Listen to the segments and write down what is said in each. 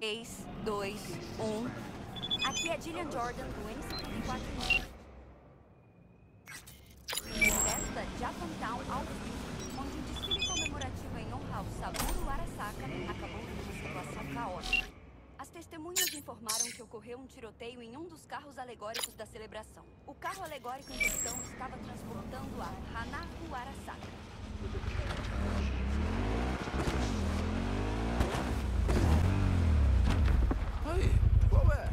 3, 2, 1. Aqui é Jillian Jordan do N54. Direto da Japantown ao vivo, onde o desfile comemorativo em honra ao Saburo Arasaka acabou numa situação caótica. As testemunhas informaram que ocorreu um tiroteio em um dos carros alegóricos da celebração. O carro alegórico em questão estava transportando a Hanako Arasaka. Aí, qual é?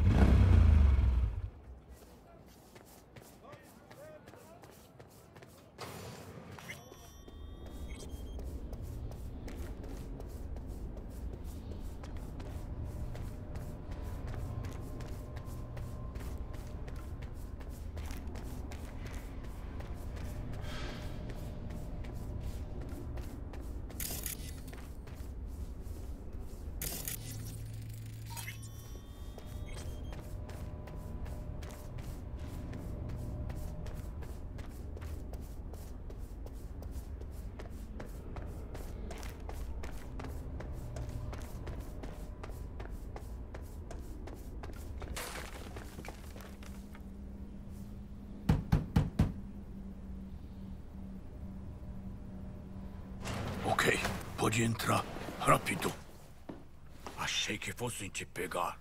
Ok, pode entrar. Rápido. Achei que fossem te pegar.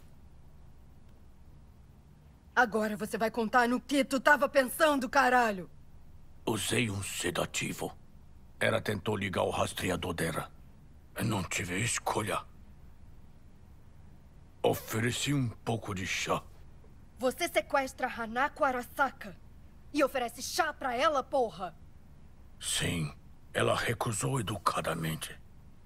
Agora você vai contar no que tu tava pensando, caralho! Usei um sedativo. Ela tentou ligar o rastreador dela. Eu não tive escolha. Ofereci um pouco de chá. Você sequestra Hanako Arasaka e oferece chá pra ela, porra! Sim, ela recusou educadamente.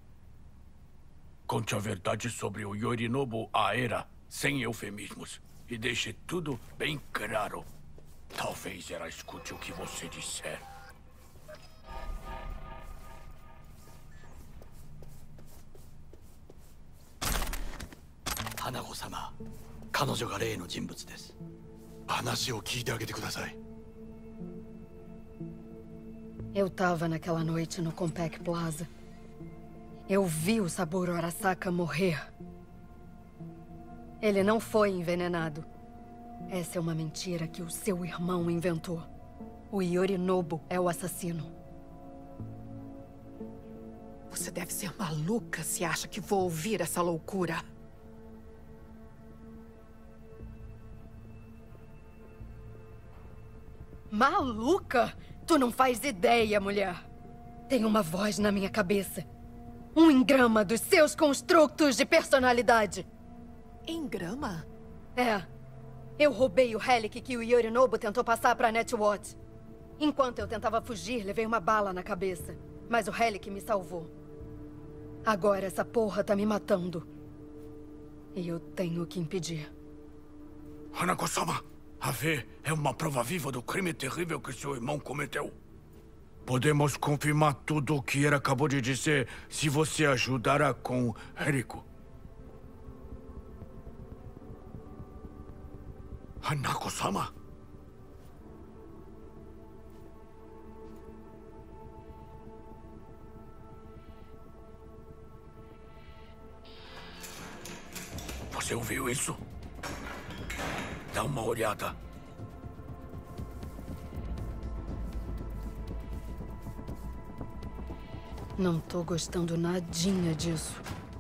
Conte a verdade sobre o Yorinobu Aera, sem eufemismos. E deixe tudo bem claro. Talvez ela escute o que você disser. Hanako-sama, 彼女が例の人物です。話を聞いてあげてください。 Eu tava naquela noite no Compaq Plaza. Eu vi o Saburo Arasaka morrer. Ele não foi envenenado. Essa é uma mentira que o seu irmão inventou. O Yorinobu é o assassino. Você deve ser maluca se acha que vou ouvir essa loucura. Maluca? Tu não faz ideia, mulher. Tem uma voz na minha cabeça. Um engrama dos seus construtos de personalidade. Engrama? É. Eu roubei o relic que o Yorinobu tentou passar pra Netwatch. Enquanto eu tentava fugir, levei uma bala na cabeça. Mas o relic me salvou. Agora essa porra tá me matando. E eu tenho que impedir. Hanako-sama, a V é uma prova viva do crime terrível que seu irmão cometeu. Podemos confirmar tudo o que ele acabou de dizer se você ajudará com Eriko. Hanako-sama? Você ouviu isso? Dá uma olhada. Não tô gostando nadinha disso.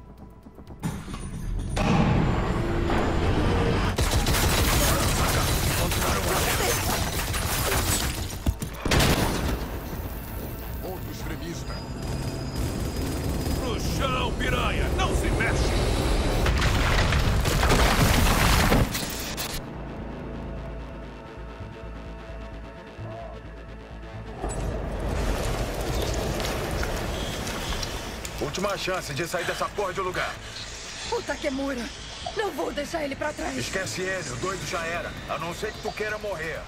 Outro extremista. No chão, piranha! Não se mexe! Última chance de sair dessa porra de lugar. O Takemura! Não vou deixar ele pra trás! Esquece ele, o doido já era. A não ser que tu queira morrer.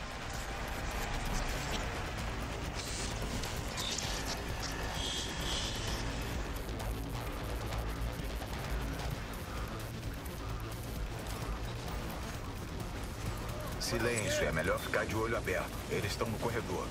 Silêncio, é melhor ficar de olho aberto. Eles estão no corredor.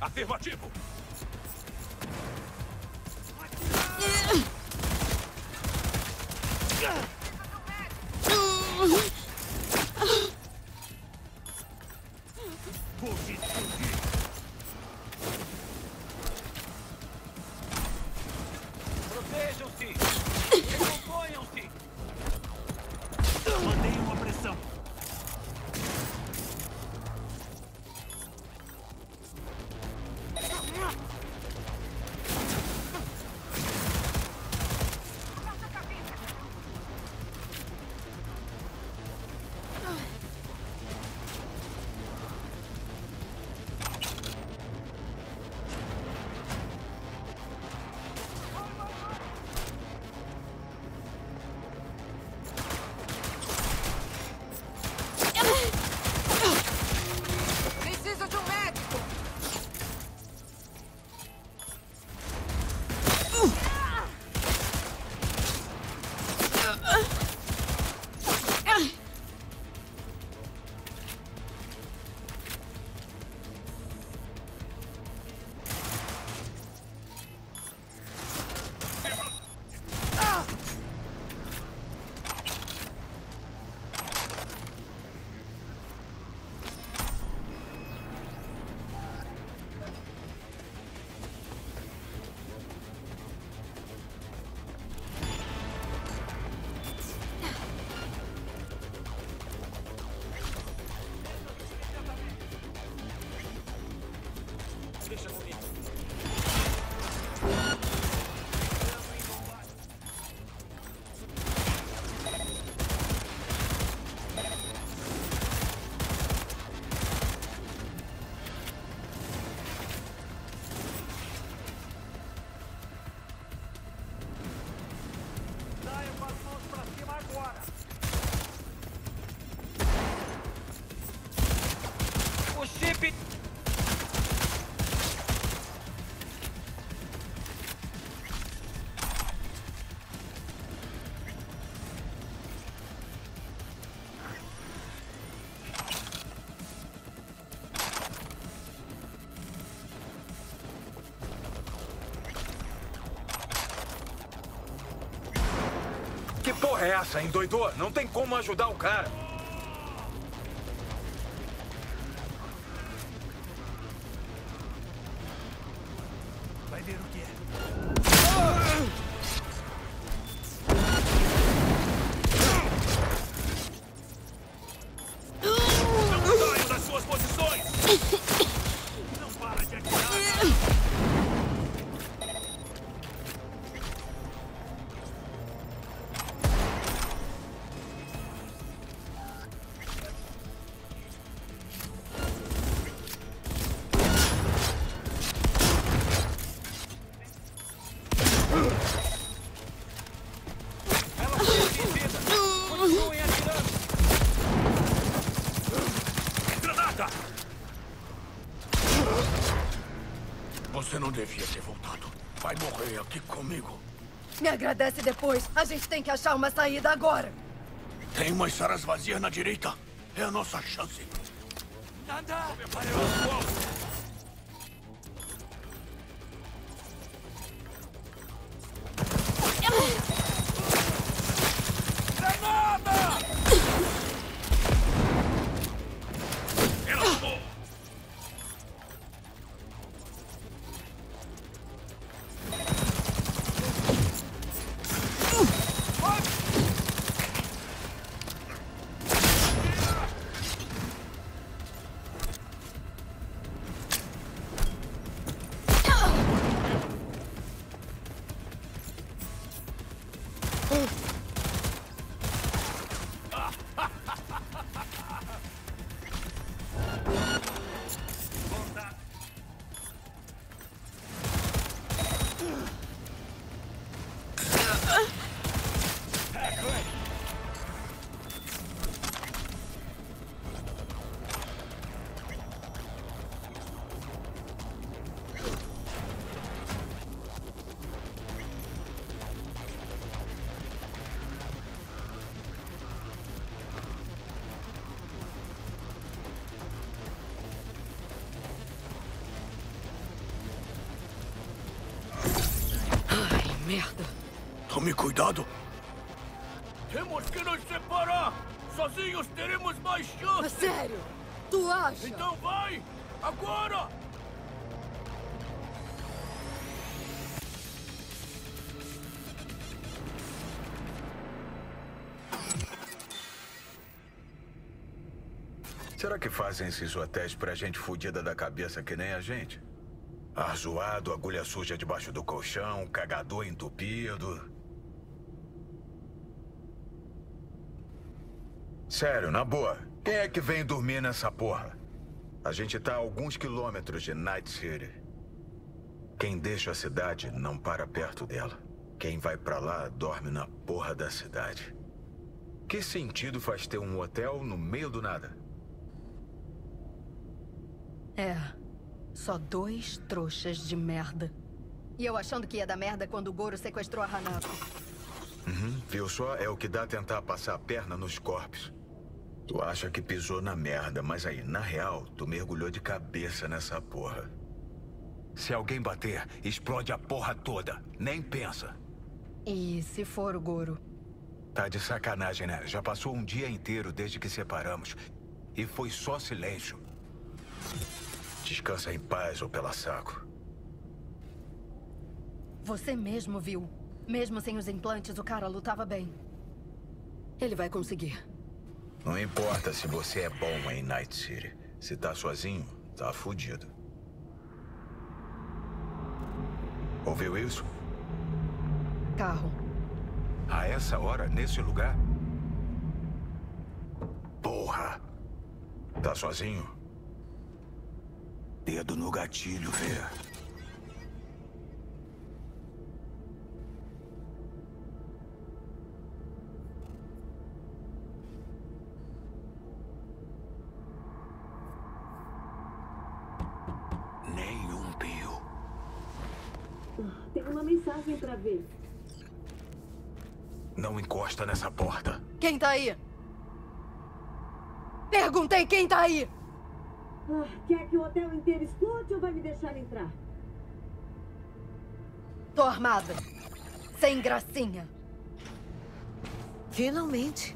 Afirmativo. Protejam-se! Recomponham-se! Mantenham a pressão. Preciso de um médico! Deixa comigo. Saia com as mãos pra cima agora. O chip... Que porra é essa, endoidou? Não tem como ajudar o cara. Vai ver o que é. Não saiam das suas posições! Não para de atirar! Ela foi atingida! Continuem atirando! Granada! Você não devia ter voltado. Vai morrer aqui comigo. Me agradece depois. A gente tem que achar uma saída agora. Tem umas salas vazias na direita. É a nossa chance. Nada! Preparem os fogos! Granada! Ela tomou! Tome cuidado. Temos que nos separar. Sozinhos teremos mais chance. Mas sério? Tu acha? Então vai! Agora! Será que fazem esses hotéis pra gente fodida da cabeça que nem a gente? Ar zoado, agulha suja debaixo do colchão, cagador entupido. Sério, na boa, quem é que vem dormir nessa porra? A gente tá a alguns quilômetros de Night City. Quem deixa a cidade não para perto dela. Quem vai pra lá dorme na porra da cidade. Que sentido faz ter um hotel no meio do nada? É, só 2 trouxas de merda. E eu achando que ia dar merda quando o Goro sequestrou a Hanako. Viu só? É o que dá tentar passar a perna nos corpos. Tu acha que pisou na merda, mas aí, na real, tu mergulhou de cabeça nessa porra. Se alguém bater, explode a porra toda. Nem pensa. E se for o Goro? Tá de sacanagem, né? Já passou um dia inteiro desde que separamos. E foi só silêncio. Descansa em paz, ou pela saco. Você mesmo viu. Mesmo sem os implantes, o cara lutava bem. Ele vai conseguir. Não importa se você é bom em Night City. Se tá sozinho, tá fudido. Ouviu isso? Carro. A essa hora, nesse lugar? Porra! Tá sozinho? Dedo no gatilho, vê. Nenhum pio. Tem uma mensagem pra ver. Não encosta nessa porta. Quem tá aí? Perguntei quem tá aí! Quer que o hotel inteiro explote ou vai me deixar entrar? Tô armada. Sem gracinha. Finalmente.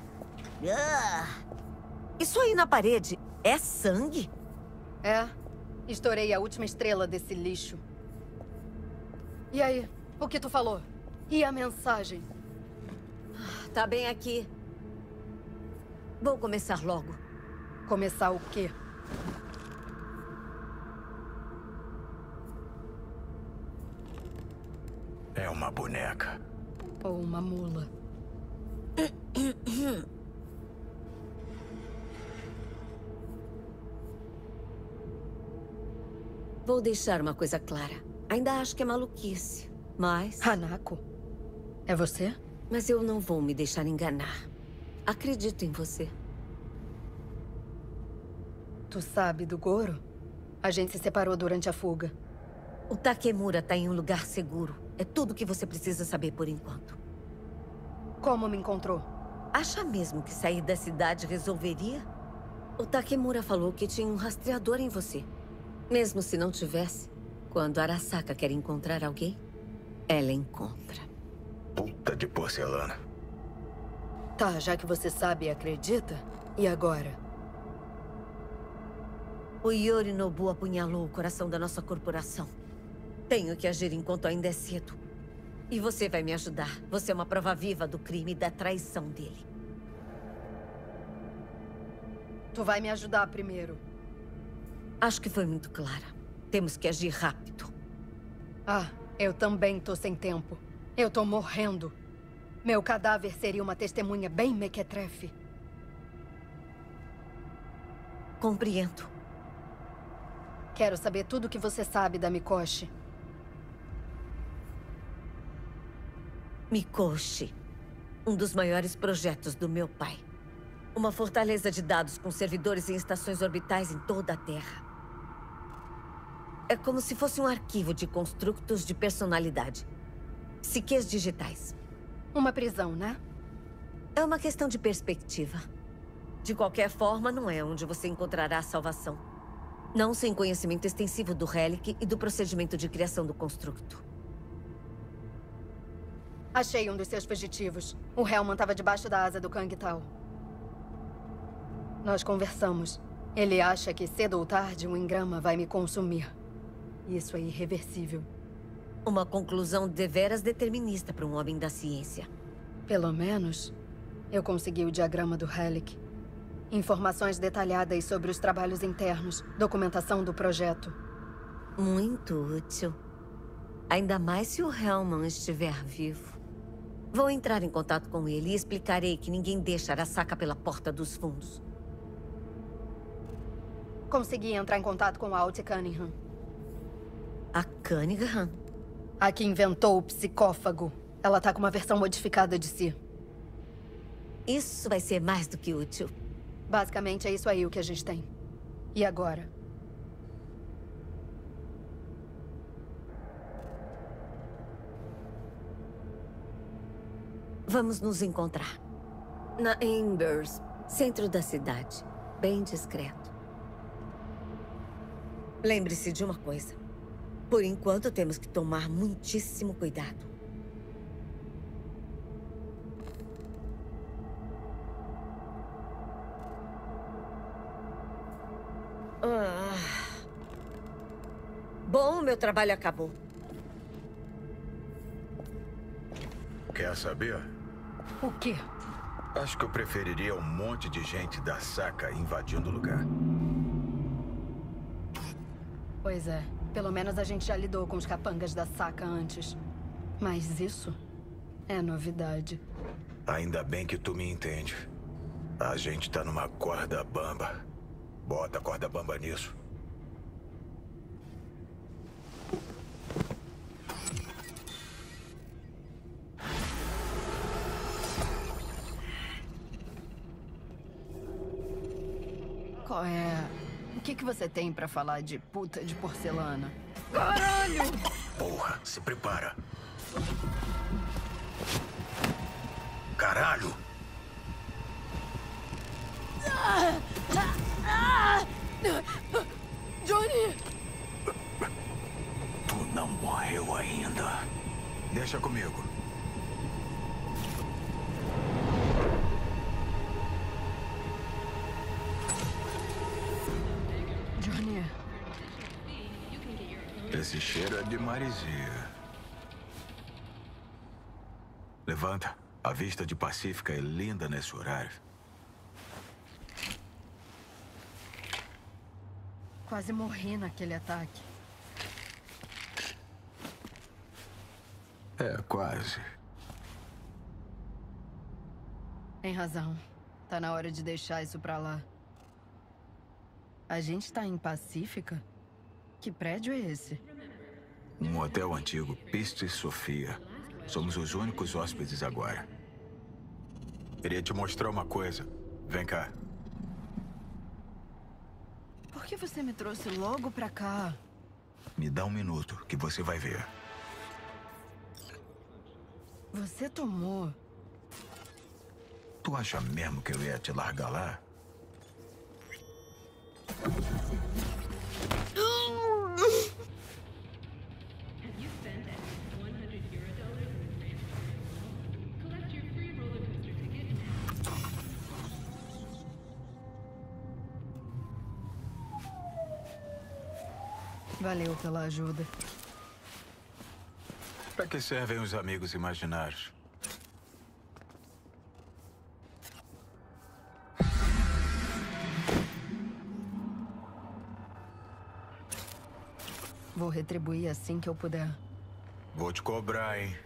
Isso aí na parede é sangue? É. Estourei a última estrela desse lixo. E aí? O que tu falou? E a mensagem? Tá bem aqui. Vou começar logo. Começar o quê? É uma boneca. Ou uma mula. Vou deixar uma coisa clara. Ainda acho que é maluquice, mas... Hanako? É você? Mas eu não vou me deixar enganar. Acredito em você. Tu sabe do Goro? A gente se separou durante a fuga. O Takemura tá em um lugar seguro. É tudo o que você precisa saber por enquanto. Como me encontrou? Acha mesmo que sair da cidade resolveria? O Takemura falou que tinha um rastreador em você. Mesmo se não tivesse, quando Arasaka quer encontrar alguém, ela encontra. Puta de porcelana. Tá, já que você sabe e acredita, e agora? O Yorinobu apunhalou o coração da nossa corporação. Tenho que agir enquanto ainda é cedo. E você vai me ajudar. Você é uma prova viva do crime e da traição dele. Tu vai me ajudar primeiro. Acho que foi muito clara. Temos que agir rápido. Ah, eu também tô sem tempo. Eu tô morrendo. Meu cadáver seria uma testemunha bem mequetrefe. Compreendo. Quero saber tudo o que você sabe da Mikoshi. Mikoshi. Um dos maiores projetos do meu pai. Uma fortaleza de dados com servidores em estações orbitais em toda a Terra. É como se fosse um arquivo de construtos de personalidade. Psiques digitais. Uma prisão, né? É uma questão de perspectiva. De qualquer forma, não é onde você encontrará a salvação. Não sem conhecimento extensivo do Relic e do procedimento de criação do construto. Achei um dos seus fugitivos. O Hellman estava debaixo da asa do Kang Tao. Nós conversamos. Ele acha que cedo ou tarde um engrama vai me consumir. Isso é irreversível. Uma conclusão deveras determinista para um homem da ciência. Pelo menos, eu consegui o diagrama do Relic. Informações detalhadas sobre os trabalhos internos, documentação do projeto. Muito útil. Ainda mais se o Hellman estiver vivo. Vou entrar em contato com ele e explicarei que ninguém deixa Arasaka pela porta dos fundos. Consegui entrar em contato com a Alt Cunningham. A Cunningham? A que inventou o psicófago. Ela tá com uma versão modificada de si. Isso vai ser mais do que útil. Basicamente é isso aí o que a gente tem. E agora? Vamos nos encontrar. Na Embers, centro da cidade. Bem discreto. Lembre-se de uma coisa. Por enquanto, temos que tomar muitíssimo cuidado. Bom, meu trabalho acabou. Quer saber? O quê? Acho que eu preferiria um monte de gente da Saca invadindo o lugar. Pois é. Pelo menos a gente já lidou com os capangas da Saca antes. Mas isso é novidade. Ainda bem que tu me entende. A gente tá numa corda bamba. Bota a corda bamba nisso. Qual é... O que você tem pra falar de puta de porcelana? Caralho! Porra, se prepara. Caralho! Johnny! Tu não morreu ainda. Deixa comigo. Johnny... Esse cheiro é de maresia. Levanta. A vista de Pacífica é linda nesse horário. Quase morri naquele ataque. É, quase. Tem razão. Tá na hora de deixar isso pra lá. A gente tá em Pacífica? Que prédio é esse? Um hotel antigo, Pistis Sofia. Somos os únicos hóspedes agora. Queria te mostrar uma coisa. Vem cá. Por que você me trouxe logo pra cá? Me dá um minuto, que você vai ver. Você tomou... Tu acha mesmo que eu ia te largar lá? Valeu pela ajuda. Pra que servem os amigos imaginários? Vou retribuir assim que eu puder. Vou te cobrar, hein?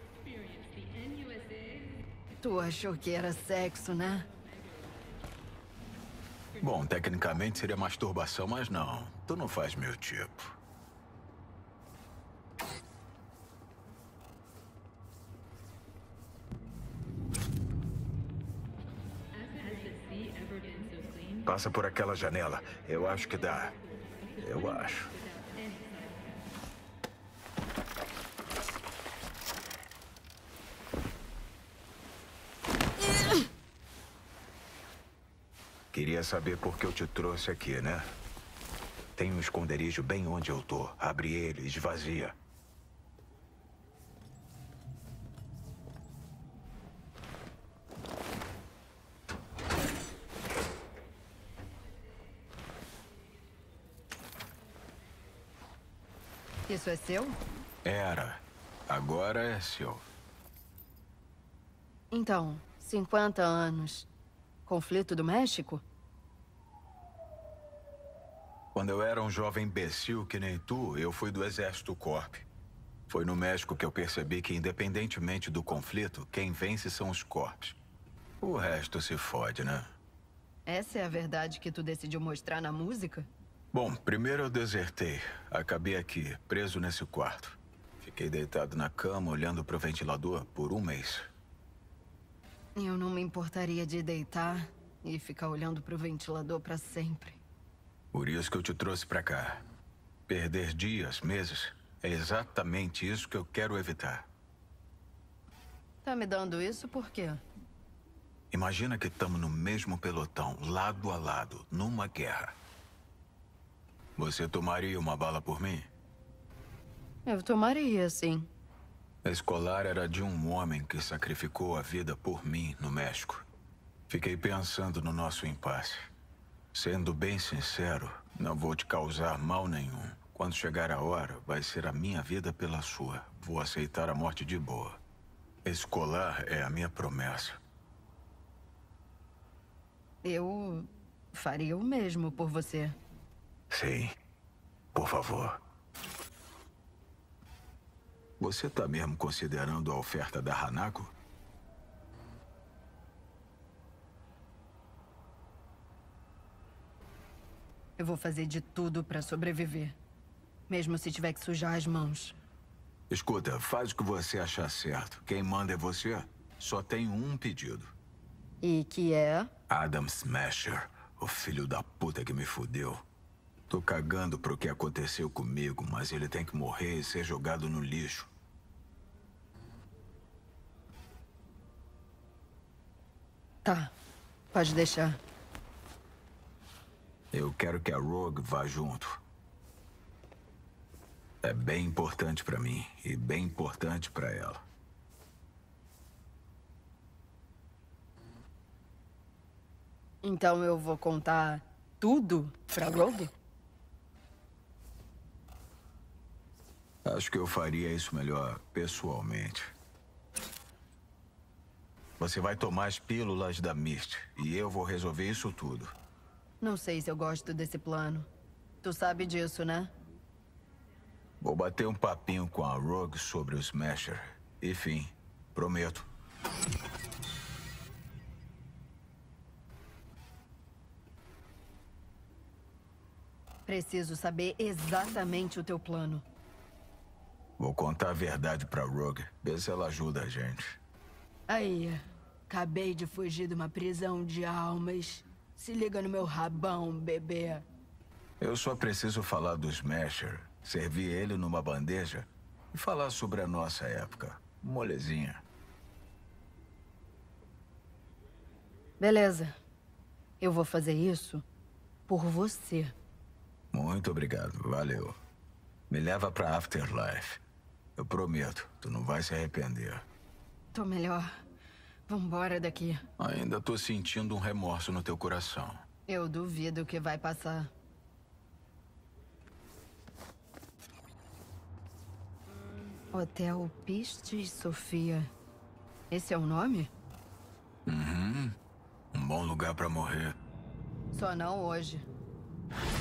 Tu achou que era sexo, né? Bom, tecnicamente seria masturbação, mas não. Tu não faz meu tipo. Passa por aquela janela. Eu acho que dá. Eu acho. Queria saber por que eu te trouxe aqui, né? Tem um esconderijo bem onde eu tô. Abre ele, esvazia. Isso é seu? Era. Agora é seu. Então, 50 anos. Conflito do México? Quando eu era um jovem imbecil que nem tu, eu fui do Exército Corp. Foi no México que eu percebi que, independentemente do conflito, quem vence são os Corps. O resto se fode, né? Essa é a verdade que tu decidiu mostrar na música? Bom, primeiro eu desertei. Acabei aqui, preso nesse quarto. Fiquei deitado na cama, olhando pro ventilador por um mês. Eu não me importaria de deitar e ficar olhando pro ventilador pra sempre. Por isso que eu te trouxe pra cá. Perder dias, meses, é exatamente isso que eu quero evitar. Tá me dando isso por quê? Imagina que estamos no mesmo pelotão, lado a lado, numa guerra. Você tomaria uma bala por mim? Eu tomaria, sim. Escolar era de um homem que sacrificou a vida por mim no México. Fiquei pensando no nosso impasse. Sendo bem sincero, não vou te causar mal nenhum. Quando chegar a hora, vai ser a minha vida pela sua. Vou aceitar a morte de boa. Escolar é a minha promessa. Eu faria o mesmo por você. Sim. Por favor. Você tá mesmo considerando a oferta da Hanako? Eu vou fazer de tudo pra sobreviver. Mesmo se tiver que sujar as mãos. Escuta, faz o que você achar certo. Quem manda é você. Só tenho um pedido. E que é? Adam Smasher, o filho da puta que me fudeu. Tô cagando pro que aconteceu comigo, mas ele tem que morrer e ser jogado no lixo. Tá, pode deixar. Eu quero que a Rogue vá junto. É bem importante pra mim e bem importante pra ela. Então eu vou contar tudo pra Rogue? Acho que eu faria isso melhor pessoalmente. Você vai tomar as pílulas da Mist e eu vou resolver isso tudo. Não sei se eu gosto desse plano. Tu sabe disso, né? Vou bater um papinho com a Rogue sobre o Smasher. Enfim, prometo. Preciso saber exatamente o teu plano. Vou contar a verdade pra Rogue. Ver se ela ajuda a gente. Aí, acabei de fugir de uma prisão de almas. Se liga no meu rabão, bebê. Eu só preciso falar do Smasher, servir ele numa bandeja e falar sobre a nossa época. Molezinha. Beleza. Eu vou fazer isso por você. Muito obrigado, valeu. Me leva pra Afterlife. Eu prometo, tu não vai se arrepender. Tô melhor. Vambora daqui. Ainda tô sentindo um remorso no teu coração. Eu duvido que vai passar. Hotel Pistes Sofia. Esse é o nome? Uhum. Um bom lugar pra morrer. Só não hoje.